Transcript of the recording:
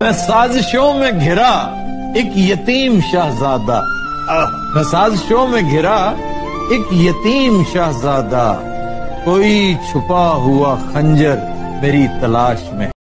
मैं साजिशों में घिरा एक यतीम शहजादा, मैं साजिशों में घिरा एक यतीम शहजादा, कोई छुपा हुआ खंजर मेरी तलाश में।